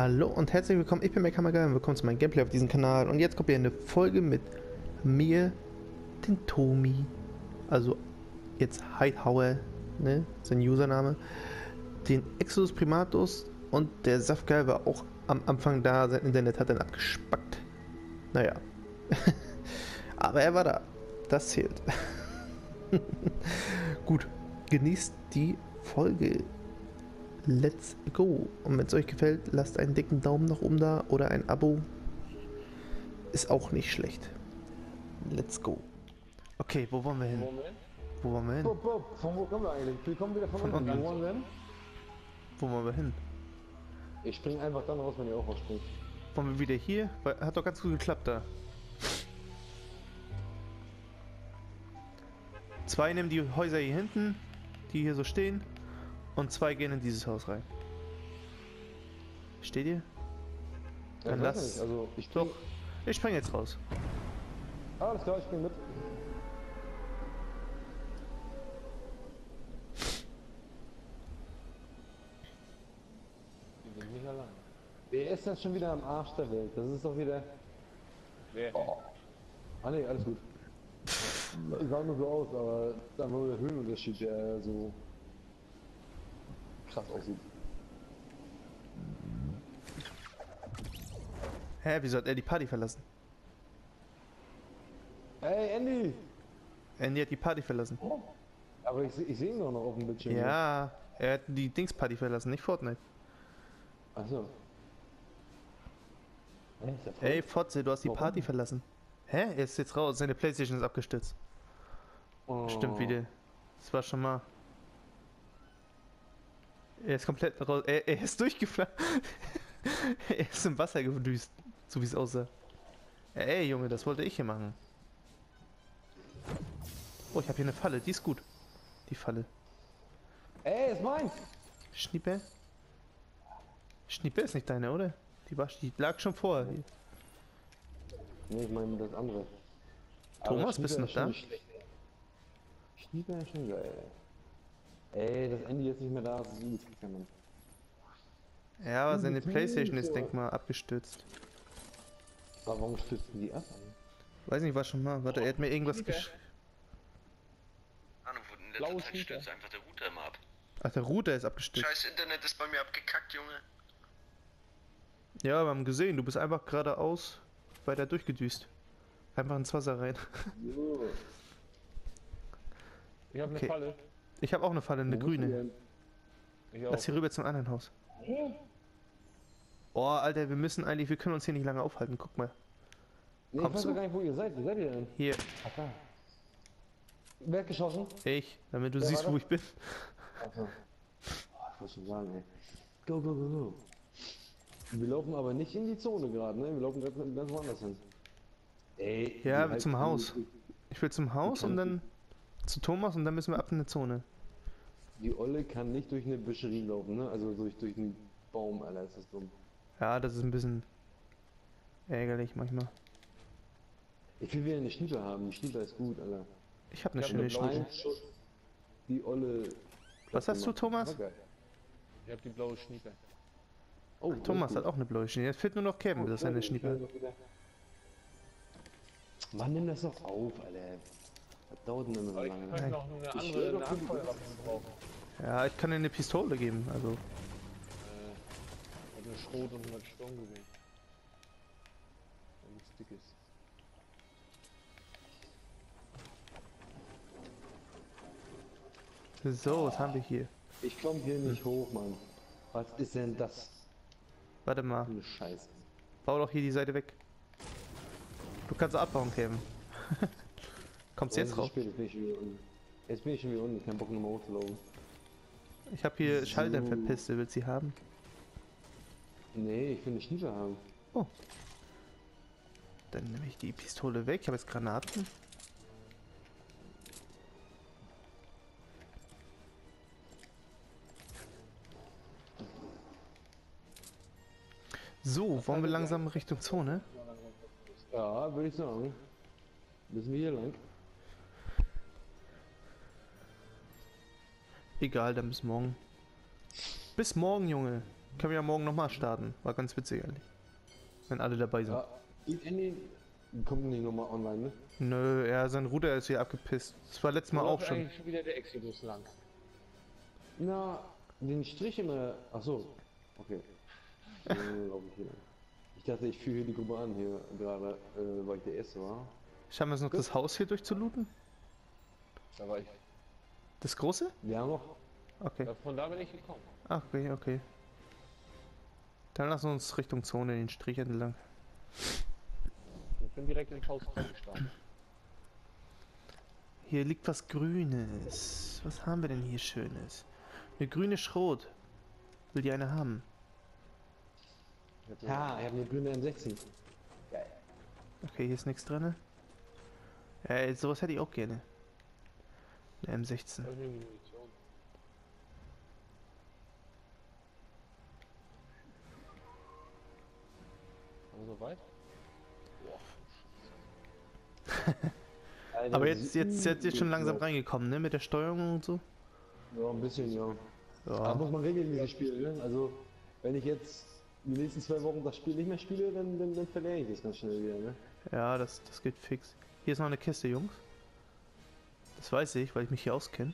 Hallo und herzlich willkommen, ich bin Mekamega und willkommen zu meinem Gameplay auf diesem Kanal. Und jetzt kommt hier eine Folge mit mir, den Tomi, also jetzt Hightower, ne, sein Username, den Exodus Primatus und der Safgai war auch am Anfang da, sein Internet hat dann abgespackt. Naja, aber er war da, das zählt. Gut, genießt die Folge. Let's go. Und wenn es euch gefällt, lasst einen dicken Daumen nach oben da oder ein Abo. Ist auch nicht schlecht. Let's go. Okay, wo wollen wir hin? Wo wollen wir hin? Bob, von wo kommen wir eigentlich? Wir kommen wieder von unten. Wo wollen wir hin? Wo wollen wir hin? Ich spring einfach dann raus, wenn ihr auch rausspringt. Wollen wir wieder hier? Weil, hat doch ganz gut geklappt da. Zwei nehmen die Häuser hier hinten, die hier so stehen. Und zwei gehen in dieses Haus rein. Steht ihr? Ja, Dann ich weiß lass. nicht, also ich Doch. Ich spring jetzt raus. Alles klar, ich spring mit. Die sind nicht allein. Wer ist das schon wieder am Arsch der Welt? Das ist doch wieder... Wer? Oh. Ah ne, alles gut. Sah nur so aus, aber da war der Höhenunterschied, der so krass aussieht. Hä, wieso hat er die Party verlassen? Hey Andy! Andy hat die Party verlassen. Oh. Aber ich sehe ihn doch noch auf dem Bildschirm. Ja, er hat die Dings-Party verlassen, nicht Fortnite. Achso. Ey, Fotze, du hast die Party verlassen. Hä? Er ist jetzt raus, seine Playstation ist abgestürzt. Oh. Stimmt wieder. Das war schon mal. Er ist komplett raus. Er ist durchgefallen. Er ist im Wasser gedüst, so wie es aussah. Ey, Junge, das wollte ich hier machen. Oh, ich habe hier eine Falle, die ist gut. Die Falle. Ey, ist meins! Schniepe? Schniepe ist nicht deine, oder? Die lag schon vor. Ne, ich meine das andere. Thomas, bist du noch da? Schnieper ist schon geil. Ey, das Andy jetzt nicht mehr da ist, ist übelst kacke, Mann. Ja, aber seine Playstation ist, denk mal, abgestürzt. Aber warum stützen die ab? Weiß nicht, war schon mal. Warte, er hat mir irgendwas geschrieben. Ahnung, in letzter Zeit stürzt einfach der Router immer ab. Ach, der Router ist abgestürzt. Scheiß Internet ist bei mir abgekackt, Junge. Ja, wir haben gesehen, du bist einfach geradeaus weiter durchgedüst. Einfach ins Wasser rein. So. Ich hab eine Okay. Falle. Ich habe auch eine Falle, eine grüne. Ich auch. Lass hier rüber zum anderen Haus. Oh, Alter, wir müssen eigentlich, wir können uns hier nicht lange aufhalten. Guck mal. Nee, ich Kommst weiß du? doch gar nicht, wo ihr seid. Wo seid ihr denn? Hier, Ach da. Wer hat geschossen? ich, damit du Wer siehst, war wo das? ich bin. Achso. Oh, ich muss schon sagen, ey. Go, go, go, go. Wir laufen aber nicht in die Zone gerade, ne? Wir laufen ganz woanders hin. Ey. Ja, die zum halt- Haus. Ich will zum Haus und dann zu Thomas und dann müssen wir ab in eine Zone. Die Olle kann nicht durch eine Büscherie laufen, ne? Also durch einen Baum, Alter, ist das dumm. Ja, das ist ein bisschen ärgerlich manchmal. Ich will wieder eine Schnieper haben. Die Schnieper ist gut, Alter. Ich habe eine Ich hab schöne eine blaue Schnitte. Ein Schuss. Die Olle. Was hast du, Thomas? Aber geil. Ich hab die blaue Schnieper. Oh, Thomas das hat ist auch eine blaue Schnitte. Jetzt fehlt nur noch Kevin, gut. das ist eine Schnitte. Mann, nimm das doch auf, Alter. Was dauert denn immer so Aber ich lange? könnte noch eine andere Nahfeuerwaffe gebrauchen. Ja, ich kann dir eine Pistole geben, also. Mit einem Schrot und 100 Sturmgewehr. Damit es dick ist. So, was haben wir hier? Ich komm hier nicht hoch, Mann. Was ist denn das Warte mal, für eine Scheiße? bau doch hier die Seite weg. Du kannst abbauen, Kevin. Kommst du jetzt raus? Jetzt bin ich wieder unten. Jetzt bin ich schon wieder unten. Kein Bock nochmal hochzulaufen. Ich habe hier So. Schalldämpferpiste, willst du sie haben? Nee, ich will eine Schnieper haben. Oh. Dann nehme ich die Pistole weg. Ich habe jetzt Granaten. So, wollen wir langsam Richtung Zone? Ja, würde ich sagen. Müssen wir hier lang? Egal, dann bis morgen. Bis morgen, Junge. Können wir ja morgen nochmal starten. War ganz witzig eigentlich. Wenn alle dabei sind. Ja, Andy kommt nicht nochmal online, ne? Nö, sein Router ist hier abgepisst. Das war letztes Mal Wo auch läuft schon. eigentlich schon wieder der Exodus lang. Na, den Strich in der... Achso. Okay. Glaub ich, hier. Ich dachte, ich führe hier die Gruppe an, hier gerade, weil ich der Erste war. Schaffen wir es noch, das Haus hier durchzulooten? Da war ich. Das große? Wir haben noch... Okay. Von da bin ich gekommen. Ach, okay, okay. Dann lassen wir uns Richtung Zone den Strich entlang. Ich bin direkt ins Haus reingestartet. Hier liegt was Grünes. Was haben wir denn hier Schönes? Eine grüne Schrot. Will die eine haben? Ja, ich habe eine grüne M16. Geil. Okay, hier ist nichts drin. Sowas hätte ich auch gerne. Eine M16. Da ist irgendwie Munition. Also so weit? Alter, Aber das jetzt schon langsam reingekommen, ne? Mit der Steuerung und so. Ja, ein bisschen, ja. Da Ja. muss man regelmäßig spielen, ne? Also, wenn ich jetzt die nächsten 2 Wochen das Spiel nicht mehr spiele, dann verliere ich das ganz schnell wieder, ne? Ja, das geht fix. Hier ist noch eine Kiste, Jungs. Das weiß ich, weil ich mich hier auskenne.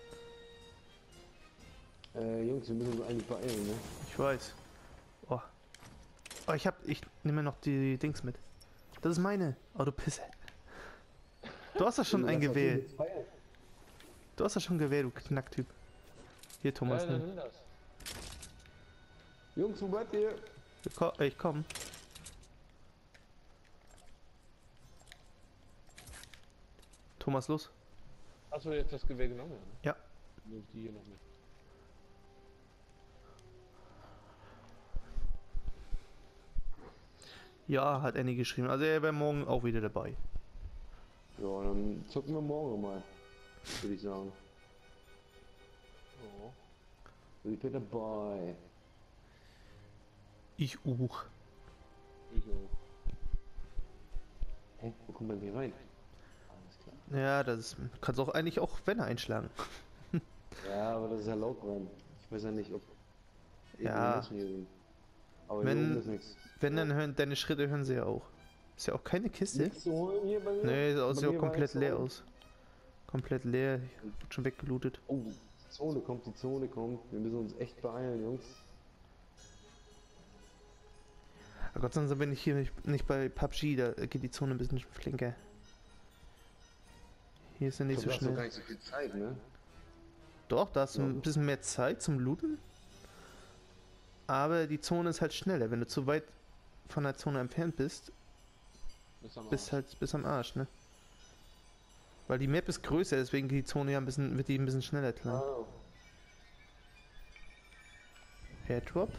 Jungs, wir müssen uns eigentlich beeilen, ne? Ich weiß. Oh. Oh, ich nehme noch die Dings mit. Das ist meine. Oh, du Pisse. Du hast das schon ein Gewehr. Du hast das schon Gewehr, du Knacktyp. Hier, Thomas. Ja, dann Ne? nimm das. Jungs, wo bleibt ihr? Ich komm. Thomas, los. Hast du jetzt das Gewehr genommen? Ne? Ja. Nimm die hier noch mit. Ja, hat Annie geschrieben. Also er wäre morgen auch wieder dabei. Ja, dann zocken wir morgen mal, würde ich sagen. Oh. Ich bin dabei. Ich auch. Ich auch. Hä? Wo kommt man hier rein? Alles klar. Ja, kannst auch eigentlich auch Wände einschlagen. Ja, aber das ist ja laut rein. Ich weiß ja nicht, ob... Ja. Menschen hier sind. Aber Wenn- hier oben ist nichts. Wenn, dann hören deine Schritte hören sie ja auch. Ist ja auch keine Kiste. Nichts zu holen hier bei mir? Nee, Bei sieht auch mir war komplett nichts zu leer holen. aus. Komplett leer. Wird schon weggelootet. Oh, die Zone kommt. Wir müssen uns echt beeilen, Jungs. Aber Gott sei Dank bin ich hier nicht bei PUBG, da geht die Zone ein bisschen flinker. Hier ist er nicht so Du hast doch gar schnell. nicht so viel Zeit, ne? Doch, da hast du Ja. ein bisschen mehr Zeit zum Looten. Aber die Zone ist halt schneller. Wenn du zu weit von der Zone entfernt bist, bist halt bis am Arsch, ne? Weil die Map ist größer, deswegen geht die Zone ja wird die ein bisschen schneller klar. Ah, Airdrop?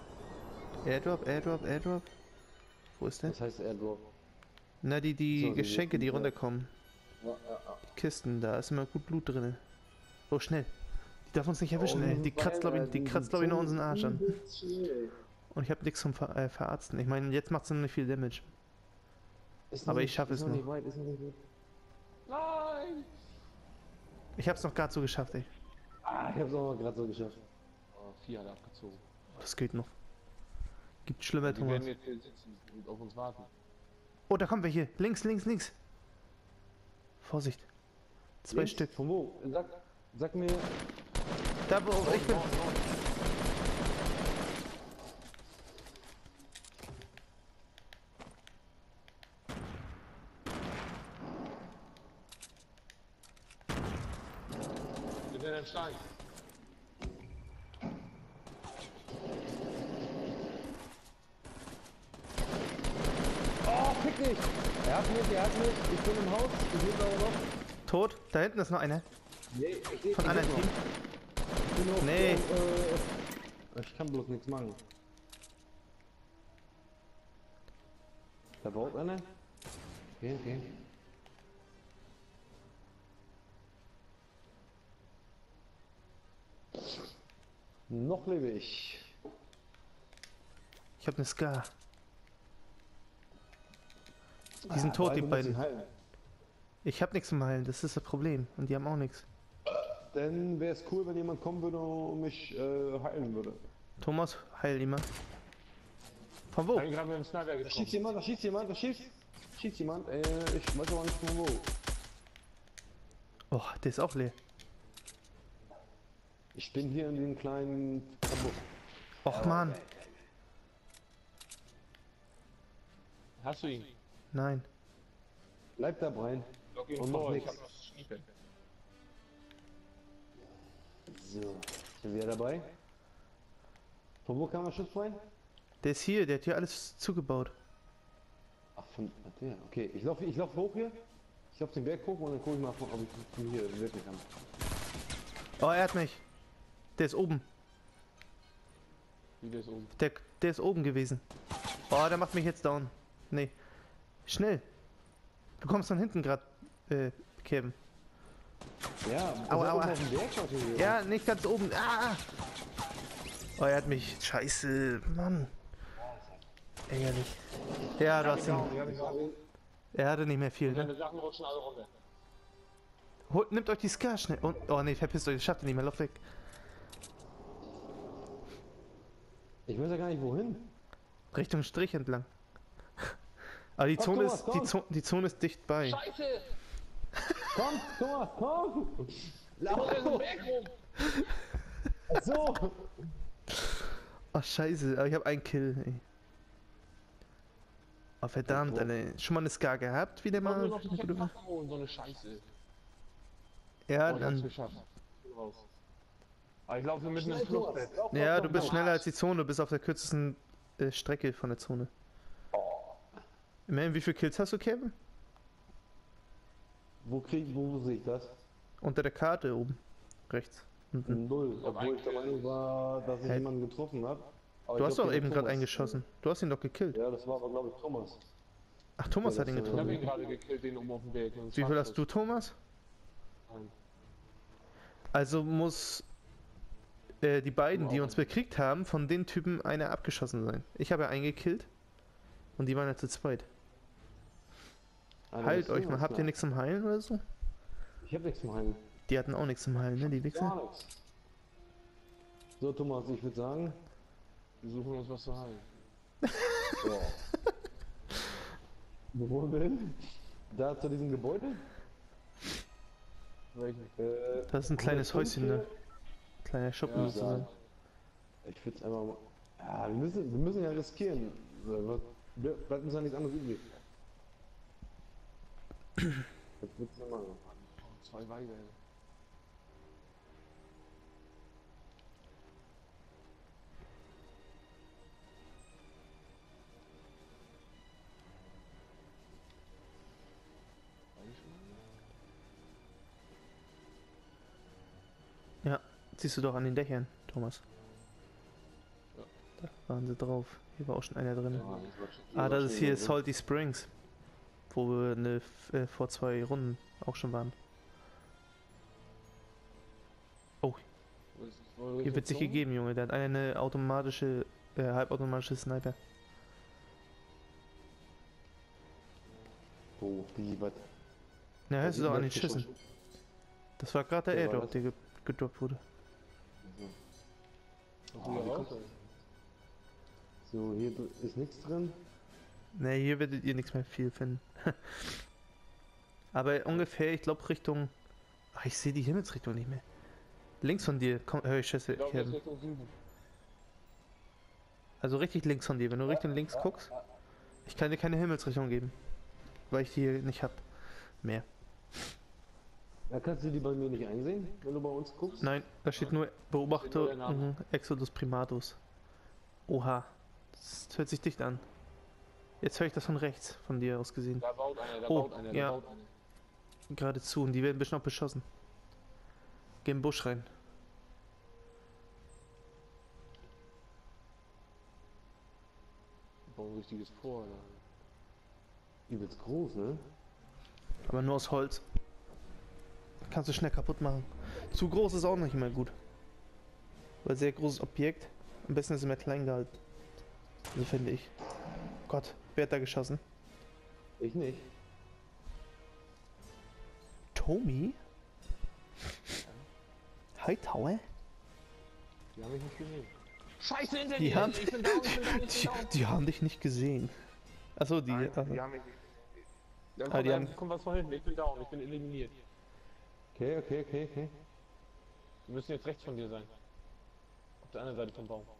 Airdrop? Wo ist der? das heißt Airdrop. Na, die So, die Geschenke, die ja. runterkommen. Ja. Kisten, da ist immer gut Blut drin. Oh, schnell. Die darf uns nicht erwischen, Oh, ey. Die kratzt, glaube ich, nur unseren Arsch an. Und ich habe nichts zum Verarzten. Ich meine, jetzt macht sie noch nicht viel Damage. Aber ich schaffe es noch. Nicht weit, ist noch nicht weit. Nein! Ich habe es noch gerade so geschafft, ey. Ah, ich hab's auch mal gerade so geschafft. Oh, 4 hat abgezogen. Das geht noch. Gibt schlimmer, Die Thomas. werden jetzt hier sitzen und auf uns warten. Oh, da kommen wir hier. Links. Vorsicht. 2 Links? Stück. Von wo? Sag mir. Da, wo ich bin. Wir sind ein Stein. Oh, fick dich! Er hat mich. Ich bin im Haus. Ich lebe aber noch. Tot. Da hinten ist noch einer. Nee, ich lebe Von anderen Team. Ich bin auf, Nee. ich kann bloß nichts machen. Da baut einer. Okay. Noch lebe ich. Ich habe eine Scar. Die sind tot, die beiden. Ich habe nichts zum Heilen, das ist das Problem. Und die haben auch nichts. Dann wäre es cool, wenn jemand kommen würde und mich heilen würde. Thomas, heil ihn mal. Von wo? Ich bin gerade mit dem Sniper Da gekommen. schießt jemand, da schießt jemand, da schießt jemand. Ich weiß aber nicht von wo. Oh, der ist auch leer. Ich bin hier in dem kleinen Kabuff. Och man. Hast du ihn? Nein. Bleib da rein. Lock ihn Und mach vor, ich nix. hab das Schniepen. So, sind wir dabei? Von wo kam der Schuss rein? Der ist hier, der hat hier alles zugebaut. Ach, ach der, okay. Ich lauf hoch hier. Ich lauf den Berg hoch und dann guck ich mal, ob ich von hier wirken kann. Oh, er hat mich. Der ist oben. Wie der ist oben. Der ist oben gewesen. Oh, der macht mich jetzt down. Nee. Schnell. Du kommst von hinten gerade, Kevin. Ja, Aua, aua. oben auf dem Berg heute hier. Ja, nicht ganz oben. Ah! Oh, er hat mich. Scheiße, Mann. Ärgerlich. Ja, du hast ihn. Er hatte nicht mehr viel, ne? Deine Sachen rutschen alle runter. Nimmt euch die Scar schnell. Und, oh nee, verpisst euch, das schafft ihr nicht mehr. Lauf weg. Ich weiß ja gar nicht wohin. Richtung Strich entlang. Aber die Komm, Zone Thomas, ist, komm. Die Zone ist dicht bei. Scheiße! Komm, Thomas, komm! Wo ist ein Berg rum? So! Oh, scheiße, aber ich habe einen Kill, ey. Oh, verdammt, Ja, Alter. Schon mal eine Scar gehabt, wieder Ich wollte mal? nur noch die Waffen holen, so eine Scheiße. Ja, Oh, ich hab's dann. geschafft. Bin raus. Aber ich laufe mitten im Fluchtbett. Ja, du bist schneller als die Zone, du bist auf der kürzesten Strecke von der Zone. Immerhin, wie viele Kills hast du, Kevin? Wo sehe ich das? Unter der Karte oben. Rechts. Unten. 0. Obwohl ich der Meinung war, dass ich Hey. jemanden getroffen habe. Du hast doch eben gerade eingeschossen. Du hast ihn doch gekillt. Ja, das war aber glaube ich Thomas. Ach, Thomas Ja, hat ihn das- Ich hab ihn getroffen. gerade gekillt, den oben auf dem Berg. Wie viel hast du, Thomas? Nein. Also muss die beiden, die uns bekriegt haben, von den Typen einer abgeschossen sein. Ich habe ja einen gekillt und die waren ja zu zweit. Heilt euch mal, habt ihr nichts zum Heilen oder so? Ich hab nichts zum Heilen. Die hatten auch nichts zum Heilen, ne, die Wichser? Gar nichts. So Thomas, ich würde sagen, Wir suchen uns was zu heilen. ja. Wo wollen wir hin? Da zu diesem Gebäude? Welchen? Das ist ein kleines 105 Häuschen, ne? Kleiner Schuppen Ja, müsste sein. Ich würde es einfach mal. Ja, wir müssen ja riskieren. Bleibt uns ja nichts anderes übrig. Was willst du denn machen? Oh, 2 Weiber. Ja, siehst du doch an den Dächern, Thomas. Ja. Da waren sie drauf. Hier war auch schon einer drin. Ja, Ah, das ist hier Salty Springs. Wo wir vor 2 Runden auch schon waren. Oh, hier wird sich gegeben, Junge. Der hat eine automatische, halbautomatische Sniper. Wo, wie, was? Na, hörst du doch an den Schüssen. Das war gerade der Ja, war Airdrop, das? der gedroppt wurde. So, hier ist nichts drin. Ne, hier werdet ihr nichts mehr viel finden. Aber ungefähr, ich glaube Richtung... Ach, ich sehe die Himmelsrichtung nicht mehr. Links von dir, komm, hör ich Schüsse, Ich glaube, das Kevin. ist Richtung Süden. Also richtig links von dir, wenn du Richtung links guckst. Ich kann dir keine Himmelsrichtung geben. Weil ich die hier nicht hab. Mehr. Ja, kannst du die bei mir nicht einsehen, wenn du bei uns guckst? Nein, da steht nur Beobachter Steht nur der Name. Exodus Primatus. Oha. Das hört sich dicht an. Jetzt höre ich das von rechts, von dir aus gesehen. Da baut einer, da Oh, baut einer, ja. da baut einer. Geradezu und die werden bestimmt auch beschossen. Geh im Busch rein. Die bauen ein richtiges Tor, Alter. Übelst groß, ne? Aber nur aus Holz. Kannst du schnell kaputt machen. Zu groß ist auch nicht immer gut. Weil sehr großes Objekt. Am besten ist immer klein gehalten. So finde ich. Gott, wer hat da geschossen? Ich nicht. Tommy? Hightower? Die haben mich nicht gesehen. Scheiße, hinter Die dir! haben, Ich bin down, ich bin down, ich bin down. die haben dich nicht gesehen. Achso, die. Nein, Also, die haben mich. Ja, Ah, komm, die haben- komm was von hinten, ich bin down, ich bin eliminiert. Okay. Wir müssen jetzt rechts von dir sein. Auf der anderen Seite vom Baum.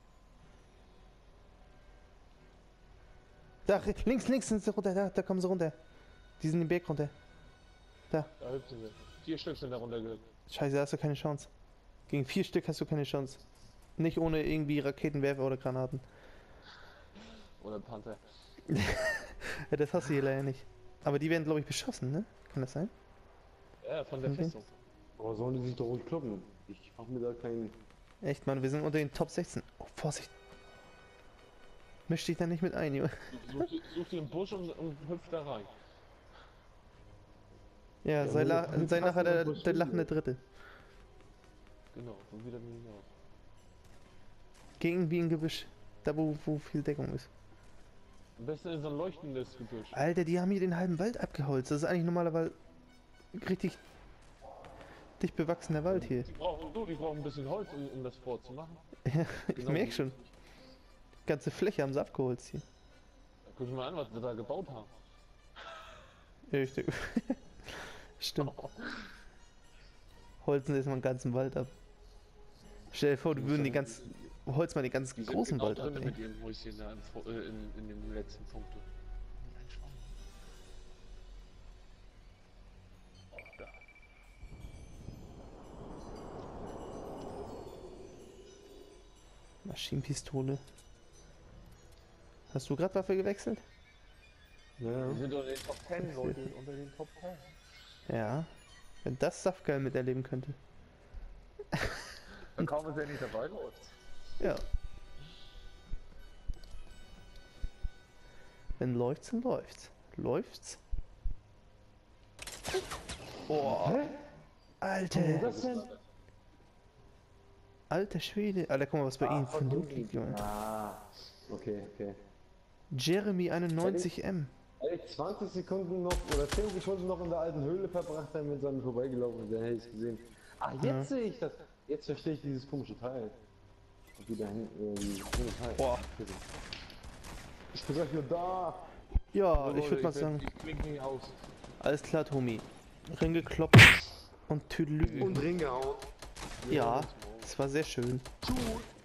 da, links sind sie runter, da kommen sie runter. Die sind den Berg runter. Da hüpfen sie. 4 Stück sind da runtergehüpft. Scheiße, da hast du keine Chance. Gegen 4 Stück hast du keine Chance. Nicht ohne irgendwie Raketenwerfer oder Granaten. Oder Panther. Ja, das hast du hier leider nicht. Aber die werden, glaube ich, beschossen, ne? Kann das sein? Ja, von der Okay. Festung. Aber sollen die sich doch ruhig kloppen? Ich mach mir da keinen... Echt, Mann, wir sind unter den Top 16. Oh, Vorsicht. Misch dich da nicht mit ein, Junge. Such dir einen Busch und hüpf da rein. Ja, Ja, sei wir nachher der passen lachende auf Dritte. Genau, so wieder hinaus. Gegen wie ein Gebüsch. Da, wo viel Deckung ist. Am besten in so ein leuchtendes Gebüsch. Alter, die haben hier den halben Wald abgeholzt. Das ist eigentlich normalerweise richtig dicht bewachsener Wald hier. Die brauchen ein bisschen Holz, um das vorzumachen. Ja, ich Genau. merk schon. Ganze Fläche haben sie abgeholzt hier. Guck dir mal an, was sie da gebaut haben. Richtig. Stimmt. Holzen jetzt mal einen ganzen Wald ab. Stell dir vor, du würden holz mal den ganz Die sind großen genau Wald ab, drin ey. mit ihrem Häuschen da in dem letzten Punkt. Maschinenpistole. Hast du gerade Waffe gewechselt? Ja. Wir sind unter den Top 10, Leute, unter den Top 10. Ja. Wenn das Safgeil miterleben könnte. Dann kaum ist er nicht dabei, läuft. Ja. Wenn läuft's, dann läuft's. Läuft's? Boah. Alter. Was denn? Alter Schwede. Alter, guck mal, was bei ihnen von Loot liegt, Junge. Okay. Jeremy 91M. Ey, 20 Sekunden noch oder 10 Sekunden noch in der alten Höhle verbracht, dann mit seinem vorbeigelaufen ist, dann hätte ich es gesehen. Ah, jetzt sehe ich das. Jetzt verstehe ich dieses komische Teil. Und wieder dieses komische Teil. Boah. Ich bin gleich wieder da. Ja, ich würde mal sagen, Ich klinge nicht aus. alles klar, Tommy. Ring gekloppt und Tüdelü. Und Ring gehauen. Ja, es war sehr schön. Tschüss.